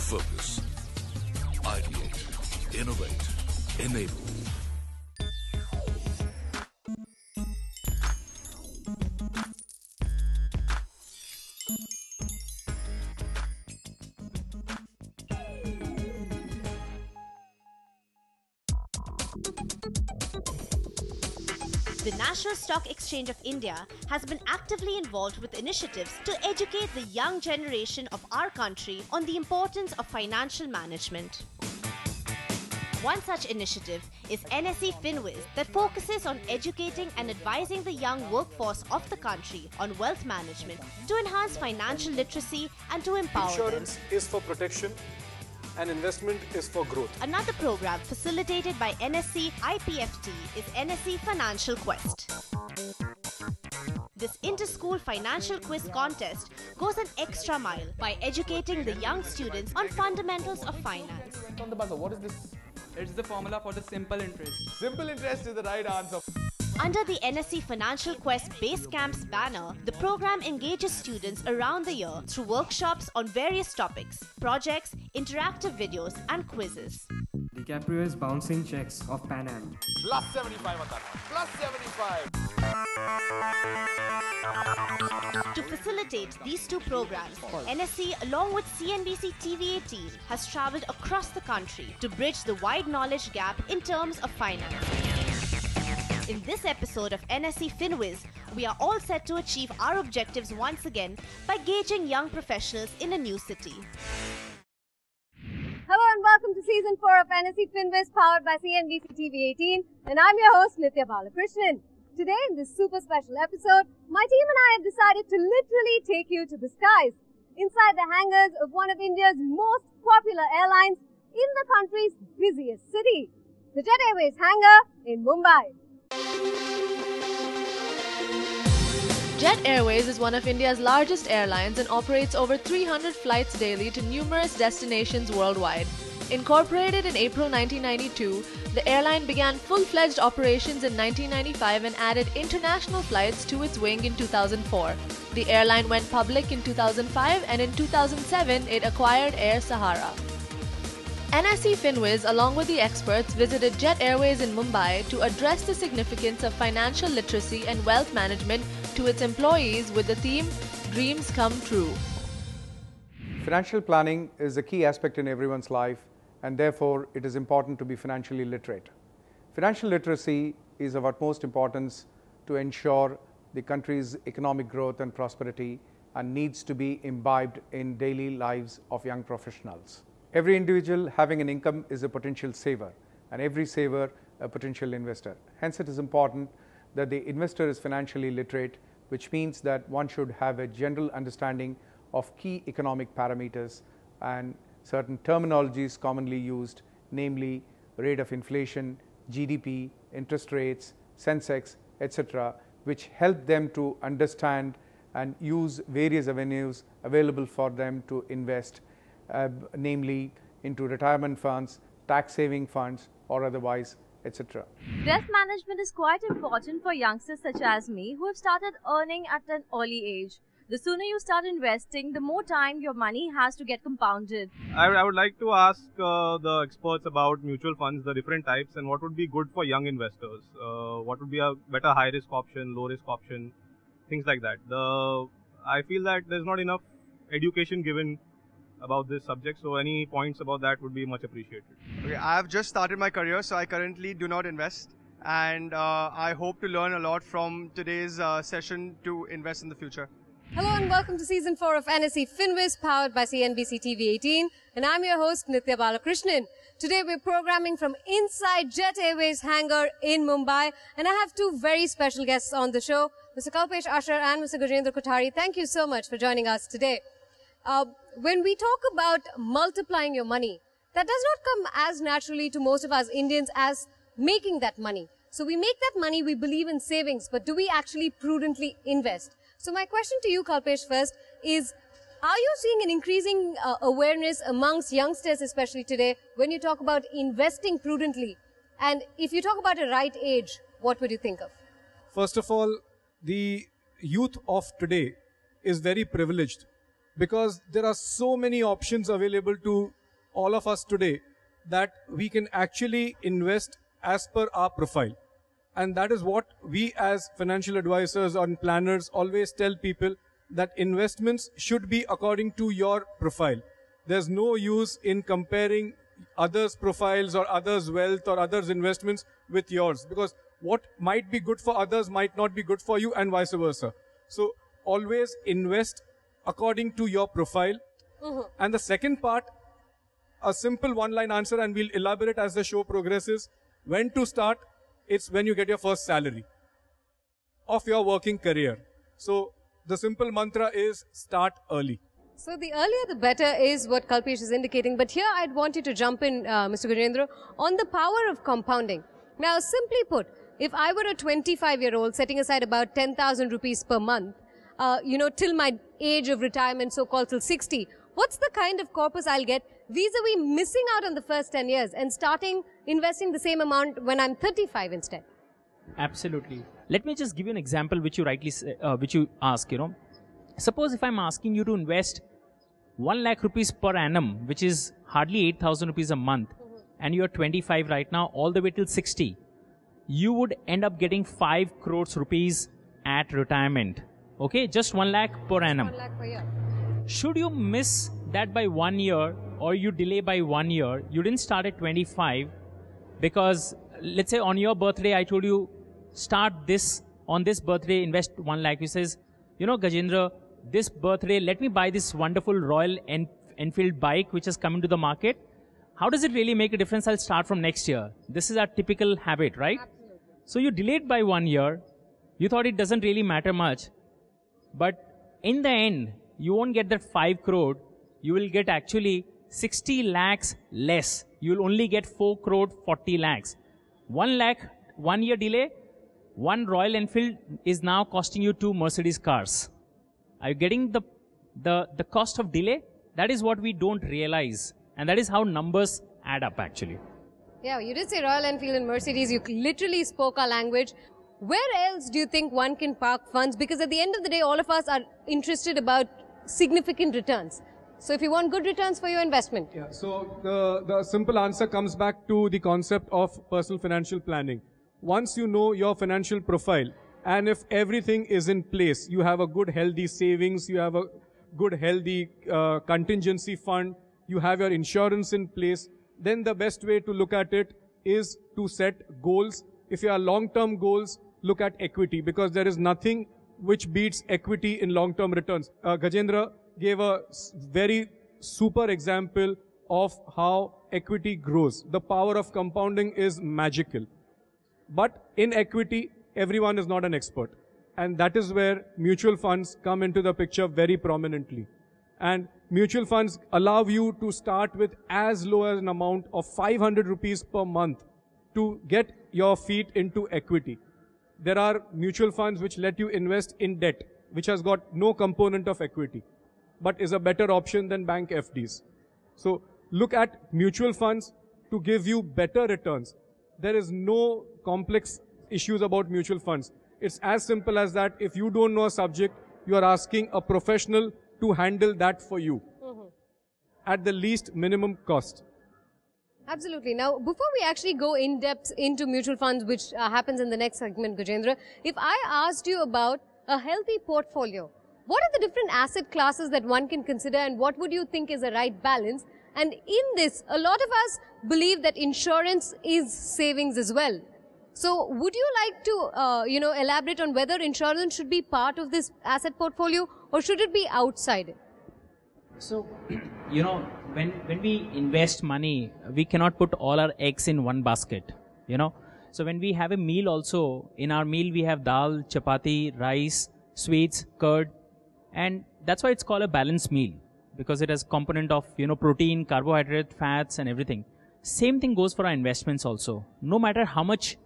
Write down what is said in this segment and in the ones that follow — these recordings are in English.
Focus. Ideate. Innovate. Enable. The National Stock Exchange of India has been actively involved with initiatives to educate the young generation of our country on the importance of financial management. One such initiative is NSE FinWiz that focuses on educating and advising the young workforce of the country on wealth management to enhance financial literacy and to empower Insurance them. is for protection and investment is for growth. Another program facilitated by NSE IPFT is NSE Financial Quest. This inter-school financial quiz contest goes an extra mile by educating the young students on fundamentals of finance. On the buzzer, what is this? It's the formula for the simple interest. Simple interest is the right answer. Under the NSE Financial Quest Base Camps banner, the program engages students around the year through workshops on various topics, projects, interactive videos and quizzes. DiCaprio is bouncing checks of Pan Am. Plus 75 on that one. Plus 75. To facilitate these two programs, NSE along with CNBC TV18 has travelled across the country to bridge the wide knowledge gap in terms of finance. In this episode of NSE FinWiz, we are all set to achieve our objectives once again by gauging young professionals in a new city. Hello and welcome to Season 4 of NSE FinWiz powered by CNBC TV18 and I'm your host Nithya Balakrishnan. Today in this super special episode, my team and I have decided to literally take you to the skies, inside the hangars of one of India's most popular airlines in the country's busiest city, the Jet Airways hangar in Mumbai. Jet Airways is one of India's largest airlines and operates over 300 flights daily to numerous destinations worldwide. Incorporated in April 1992, the airline began full-fledged operations in 1995 and added international flights to its wing in 2004. The airline went public in 2005 and in 2007 it acquired Air Sahara. NSE FinWiz, along with the experts, visited Jet Airways in Mumbai to address the significance of financial literacy and wealth management to its employees with the theme, Dreams Come True. Financial planning is a key aspect in everyone's life and therefore it is important to be financially literate. Financial literacy is of utmost importance to ensure the country's economic growth and prosperity and needs to be imbibed in daily lives of young professionals. Every individual having an income is a potential saver and every saver a potential investor. Hence it is important that the investor is financially literate, which means that one should have a general understanding of key economic parameters and certain terminologies commonly used, namely rate of inflation, GDP, interest rates, Sensex, etc., which help them to understand and use various avenues available for them to invest, namely into retirement funds, tax saving funds or otherwise, etc. Debt management is quite important for youngsters such as me who have started earning at an early age. The sooner you start investing, the more time your money has to get compounded. I would like to ask the experts about mutual funds, the different types, and what would be good for young investors. What would be a better high risk option, low risk option, things like that. I feel that there's not enough education given about this subject, so any points about that would be much appreciated. Okay, I have just started my career, so I currently do not invest, and I hope to learn a lot from today's session to invest in the future. Hello and welcome to Season 4 of NSE FinWiz powered by CNBC TV18 and I'm your host Nithya Balakrishnan. Today we're programming from inside Jet Airways hangar in Mumbai and I have two very special guests on the show, Mr. Kalpesh Ashar and Mr. Gajendra Kothari. Thank you so much for joining us today. When we talk about multiplying your money, that does not come as naturally to most of us Indians as making that money. So we make that money, we believe in savings, but do we actually prudently invest? So my question to you, Kalpesh, first is, are you seeing an increasing awareness amongst youngsters, especially today, when you talk about investing prudently? And if you talk about a right age, what would you think of? First of all, the youth of today is very privileged because there are so many options available to all of us today that we can actually invest as per our profile. And that is what we as financial advisors and planners always tell people, that investments should be according to your profile. There's no use in comparing others' profiles or others' wealth or others' investments with yours, because what might be good for others might not be good for you, and vice versa. So always invest according to your profile. And the second part, a simple one-line answer, and we'll elaborate as the show progresses. When to start? It's when you get your first salary of your working career. So the simple mantra is start early. So the earlier the better is what Kalpesh is indicating. But here I'd want you to jump in, Mr. Gajendra, on the power of compounding. Now, simply put, if I were a 25-year-old setting aside about 10,000 rupees per month, till my age of retirement, so-called till 60, what's the kind of corpus I'll get vis-a-vis missing out on the first 10 years and starting investing the same amount when I'm 35 instead? Absolutely. Let me just give you an example which you rightly which you ask, Suppose if I'm asking you to invest 1 lakh rupees per annum, which is hardly 8,000 rupees a month, and you're 25 right now, all the way till 60, you would end up getting 5 crores rupees at retirement. Okay, just 1 lakh per annum. 1 lakh per year. Should you miss that by 1 year, or you delay by 1 year, you didn't start at 25, because let's say on your birthday, I told you, start this, on this birthday, invest 1 lakh. He says, Gajendra, this birthday, let me buy this wonderful Royal Enfield bike, which has come into the market. How does it really make a difference? I'll start from next year. This is our typical habit, right? Absolutely. So you delayed by 1 year. You thought it doesn't really matter much. But in the end, you won't get that 5 crore. You will get actually 60 lakhs less. You will only get 4 crore 40 lakhs. 1 lakh, 1 year delay, one Royal Enfield is now costing you 2 Mercedes cars. Are you getting the cost of delay? That is what we don't realize. And that is how numbers add up actually. Yeah, you did say Royal Enfield and Mercedes. You literally spoke our language. Where else do you think one can park funds? Because at the end of the day, all of us are interested about significant returns. So if you want good returns for your investment. Yeah, so the simple answer comes back to the concept of personal financial planning. Once you know your financial profile, and if everything is in place, you have a good healthy savings, you have a good healthy contingency fund, you have your insurance in place, then the best way to look at it is to set goals. If you are long-term goals, look at equity, because there is nothing which beats equity in long-term returns. Gajendra gave a very super example of how equity grows. The power of compounding is magical. But in equity, everyone is not an expert. And that is where mutual funds come into the picture very prominently. And mutual funds allow you to start with as low as an amount of 500 rupees per month to get your feet into equity. There are mutual funds which let you invest in debt, which has got no component of equity, but is a better option than bank FDs. So look at mutual funds to give you better returns. There is no complex issues about mutual funds. It's as simple as that. If you don't know a subject, you are asking a professional to handle that for you at the least minimum cost. Absolutely. Now, before we actually go in depth into mutual funds, which happens in the next segment, Gajendra, if I asked you about a healthy portfolio, what are the different asset classes that one can consider, and what would you think is the right balance? And in this, a lot of us believe that insurance is savings as well. So would you like to, elaborate on whether insurance should be part of this asset portfolio or should it be outside it? So, when we invest money, we cannot put all our eggs in one basket, So when we have a meal also, in our meal we have dal, chapati, rice, sweets, curd, and that's why it's called a balanced meal, because it has component of, protein, carbohydrate, fats and everything. Same thing goes for our investments also. No matter how much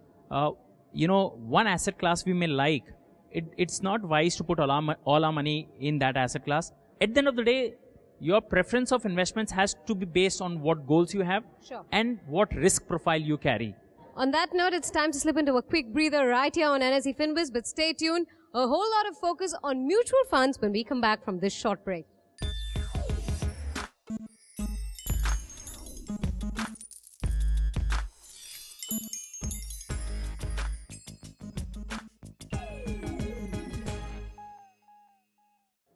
one asset class we may like, it's not wise to put all our money in that asset class. At the end of the day, your preference of investments has to be based on what goals you have and what risk profile you carry. On that note, it's time to slip into a quick breather right here on NSE FinViz, but stay tuned. A whole lot of focus on mutual funds when we come back from this short break.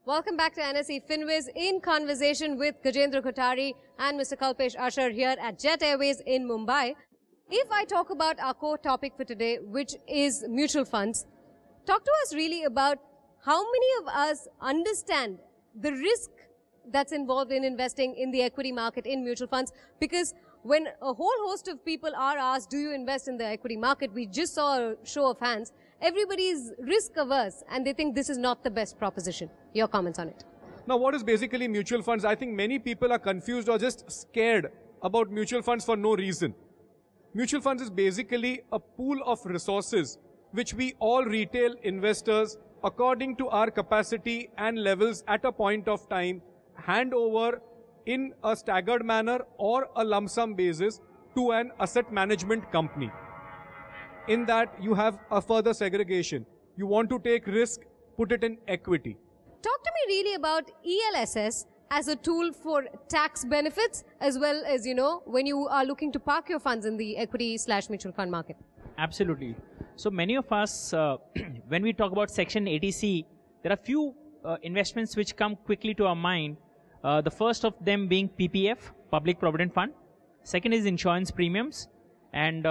Welcome back to NSE FinWiz in conversation with Gajendra Kothari and Mr. Kalpesh Usher here at Jet Airways in Mumbai. If I talk about our core topic for today, which is mutual funds, talk to us really about how many of us understand the risk that's involved in investing in the equity market in mutual funds, because when a whole host of people are asked, do you invest in the equity market? We just saw a show of hands. Everybody is risk averse and they think this is not the best proposition. Your comments on it? Now, what is basically mutual funds? I think many people are confused or just scared about mutual funds for no reason. Mutual funds is basically a pool of resources which we all retail investors, according to our capacity and levels at a point of time, hand over in a staggered manner or a lump sum basis to an asset management company. In that, you have a further segregation. You want to take risk, put it in equity. Talk to me really about ELSS as a tool for tax benefits, as well as, you know, when you are looking to park your funds in the equity/mutual fund market. Absolutely. So many of us, when we talk about Section 80C, there are few investments which come quickly to our mind. The first of them being PPF, Public Provident Fund. Second is insurance premiums. And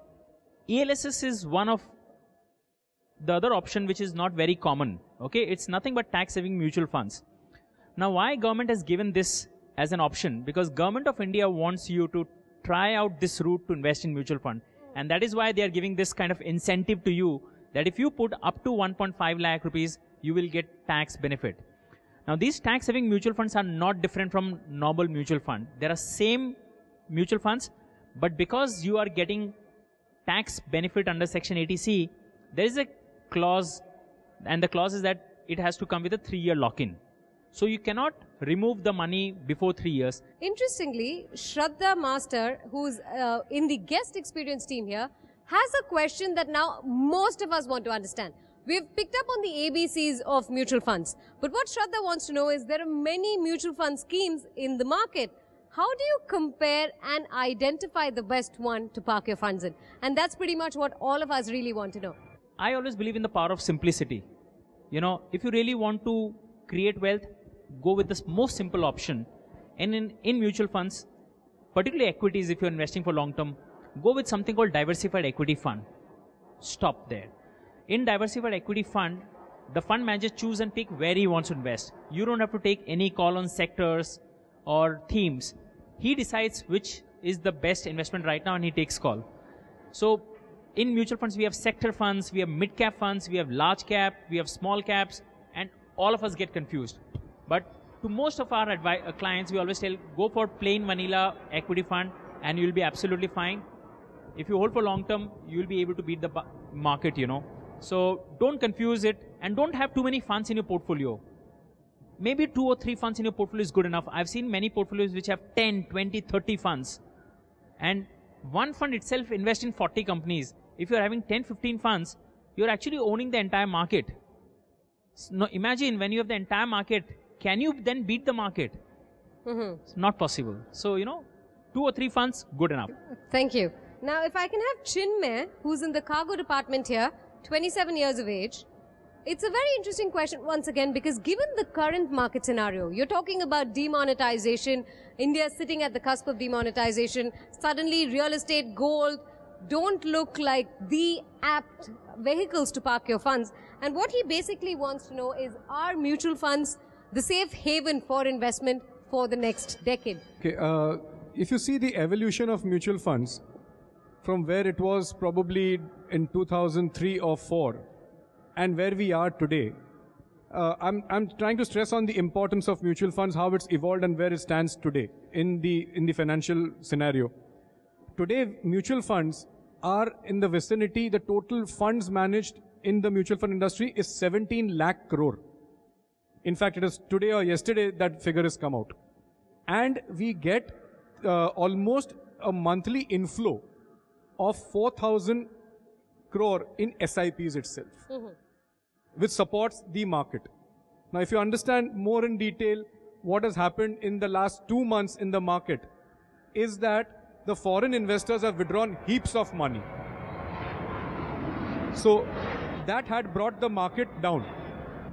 ELSS is one of the other option which is not very common. Okay, it's nothing but tax-saving mutual funds. Now, why government has given this as an option? Because Government of India wants you to try out this route to invest in mutual fund. And that is why they are giving this kind of incentive to you, that if you put up to 1.5 lakh rupees, you will get tax benefit. Now, these tax-saving mutual funds are not different from normal mutual fund. There are same mutual funds, but because you are getting tax benefit under Section 80C, there is a clause, and the clause is that it has to come with a 3-year lock-in. So you cannot remove the money before 3 years. Interestingly, Shraddha Master, who's in the guest experience team here, has a question that now most of us want to understand. We've picked up on the ABCs of mutual funds, but what Shraddha wants to know is there are many mutual fund schemes in the market. How do you compare and identify the best one to park your funds in? And that's pretty much what all of us really want to know. I always believe in the power of simplicity. You know, if you really want to create wealth, go with the most simple option. And in mutual funds, particularly equities, if you're investing for long term, go with something called diversified equity fund. Stop there. In diversified equity fund, the fund manager choose and pick where he wants to invest. You don't have to take any call on sectors or themes. He decides which is the best investment right now and he takes call. So in mutual funds, we have sector funds, we have mid-cap funds, we have large cap, we have small caps, and all of us get confused. But to most of our clients, we always tell, go for plain vanilla equity fund and you'll be absolutely fine. If you hold for long term, you'll be able to beat the market, you know. So don't confuse it and don't have too many funds in your portfolio. Maybe 2 or 3 funds in your portfolio is good enough. I've seen many portfolios which have 10, 20, 30 funds. And one fund itself invests in 40 companies. If you're having 10, 15 funds, you're actually owning the entire market. Now imagine when you have the entire market, can you then beat the market? It's not possible. So, you know, 2 or 3 funds, good enough. Thank you. Now, if I can have Chinmay, who's in the cargo department here, 27 years of age. It's a very interesting question once again, because given the current market scenario, you're talking about demonetization, India is sitting at the cusp of demonetization, suddenly real estate, gold don't look like the apt vehicles to park your funds. And what he basically wants to know is, are mutual funds the safe haven for investment for the next decade? Okay, if you see the evolution of mutual funds from where it was probably in 2003 or 4 and where we are today, I'm trying to stress on the importance of mutual funds, how it's evolved and where it stands today in the financial scenario. Today, mutual funds are in the vicinity, the total funds managed in the mutual fund industry is 17 lakh crore. In fact, it is today or yesterday that figure has come out. And we get almost a monthly inflow of 4,000 crore in SIPs itself, which supports the market. Now, if you understand more in detail what has happened in the last 2 months in the market, is that the foreign investors have withdrawn heaps of money. So that had brought the market down.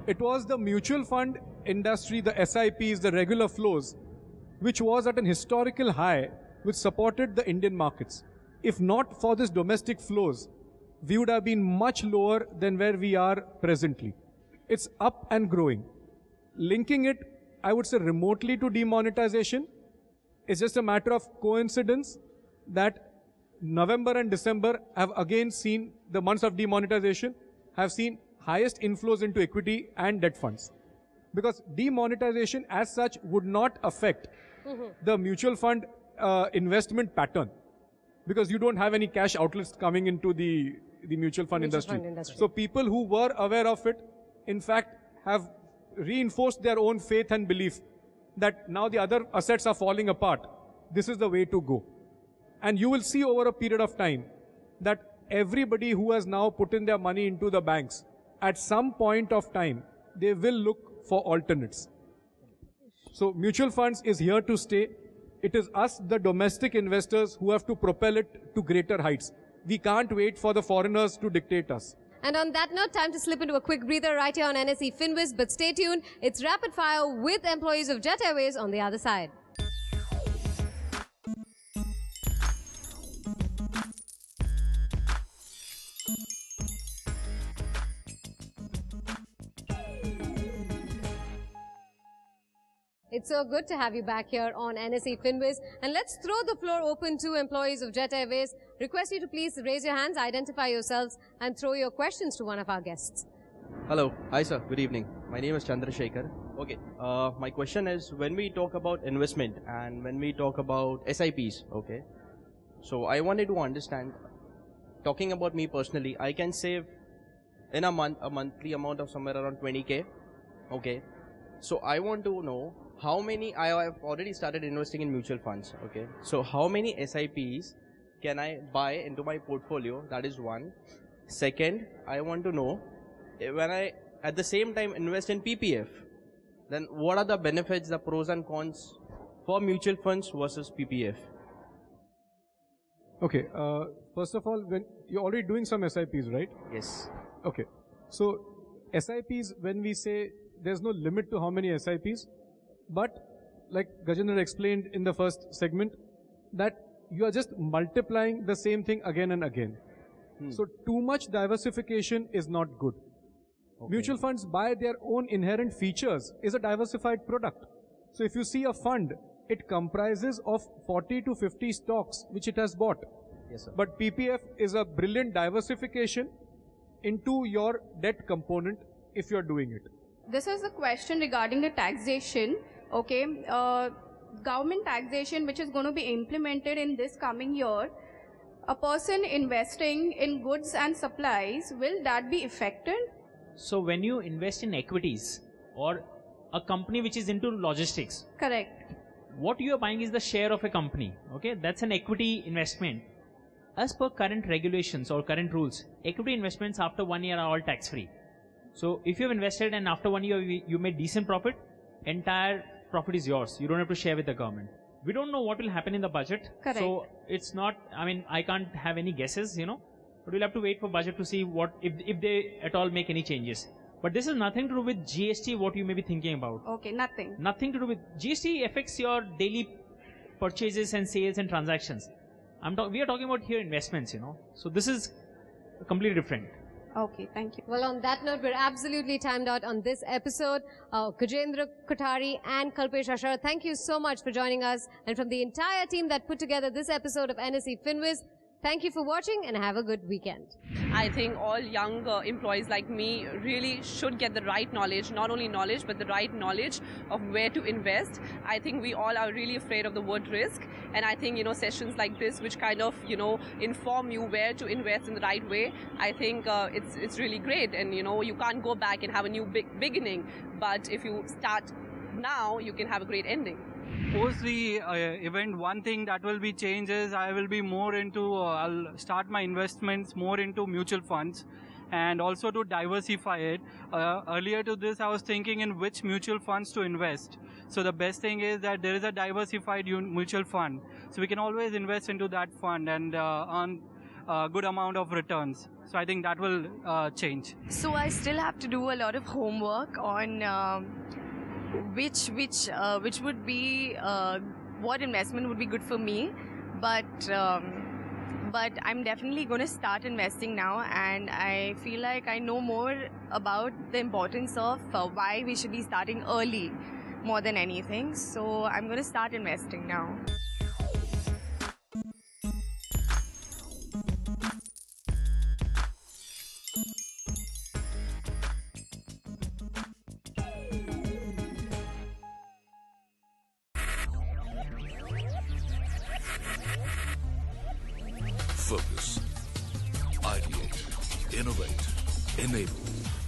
It was the mutual fund industry, the SIPs, the regular flows, which was at an historical high, which supported the Indian markets. If not for this domestic flows, we would have been much lower than where we are presently. It's up and growing. Linking it, I would say, remotely to demonetization, it's just a matter of coincidence that November and December have again seen, the months of demonetization, have seen highest inflows into equity and debt funds. Because demonetization as such would not affect the mutual fund investment pattern. Because you don't have any cash outlets coming into the mutual fund industry. So people who were aware of it, in fact, have reinforced their own faith and belief that now the other assets are falling apart. This is the way to go. And you will see over a period of time that everybody who has now put in their money into the banks, at some point of time, they will look for alternates. So mutual funds is here to stay. It is us, the domestic investors, who have to propel it to greater heights. We can't wait for the foreigners to dictate us. And on that note, time to slip into a quick breather right here on NSE FinWiz. But stay tuned. It's Rapid Fire with employees of Jet Airways on the other side. It's so good to have you back here on NSE FinWiz. And let's throw the floor open to employees of Jet Airways. Request you to please raise your hands, identify yourselves, and throw your questions to one of our guests. Hello. Hi, sir. Good evening. My name is Chandrasekhar. Okay. My question is, when we talk about investment and when we talk about SIPs, okay, so I wanted to understand, talking about me personally, I can save in a month, a monthly amount of somewhere around 20K. Okay. So I want to know how many, I have already started investing in mutual funds. Okay. So how many SIPs can I buy into my portfolio? That is one. Second, I want to know, when I at the same time invest in PPF, then what are the benefits, the pros and cons for mutual funds versus PPF? Okay. First of all, when you're already doing some SIPs, right? Yes. Okay. So SIPs, when we say there's no limit to how many SIPs, but like Gajendra explained in the first segment, that you are just multiplying the same thing again and again. So too much diversification is not good. Okay. Mutual funds, by their own inherent features, is a diversified product. So if you see a fund, it comprises of 40 to 50 stocks which it has bought. Yes, sir. But PPF is a brilliant diversification into your debt component if you're doing it. This is a question regarding the taxation. Okay, government taxation which is going to be implemented in this coming year. A person investing in goods and supplies, will that be affected? So when you invest in equities or a company which is into logistics. Correct. What you are buying is the share of a company. Okay, that's an equity investment. As per current regulations or current rules, equity investments after 1 year are all tax free. So if you have invested and after 1 year you made decent profit, entire profit is yours. You don't have to share with the government. We don't know what will happen in the budget. Correct. So it's not, I mean, I can't have any guesses, you know, but we'll have to wait for budget to see what, if they at all make any changes. But this is nothing to do with GST, what you may be thinking about. Okay, nothing. Nothing to do with, GST affects your daily purchases and sales and transactions. We are talking about here investments, you know. So this is completely different. Okay, thank you. Well, on that note, we're absolutely timed out on this episode. Gajendra Kothari and Kalpesh Ashar, thank you so much for joining us. And from the entire team that put together this episode of NSE FinWiz, thank you for watching and have a good weekend. I think all young employees like me really should get the right knowledge, not only knowledge, but the right knowledge of where to invest. I think we all are really afraid of the word risk. And I think, you know, sessions like this, which kind of, you know, inform you where to invest in the right way, I think it's really great. And, you know, you can't go back and have a new beginning. But if you start now, you can have a great ending. Post the event, one thing that will be changed is I will be more into, I'll start my investments more into mutual funds and also to diversify it. Earlier to this, I was thinking in which mutual funds to invest. So the best thing is that there is a diversified mutual fund. So we can always invest into that fund and earn a good amount of returns. So I think that will change. So I still have to do a lot of homework on which would be what investment would be good for me, but I'm definitely going to start investing now, and I feel like I know more about the importance of why we should be starting early more than anything. So I'm going to start investing now. Focus. Ideate. Innovate. Enable.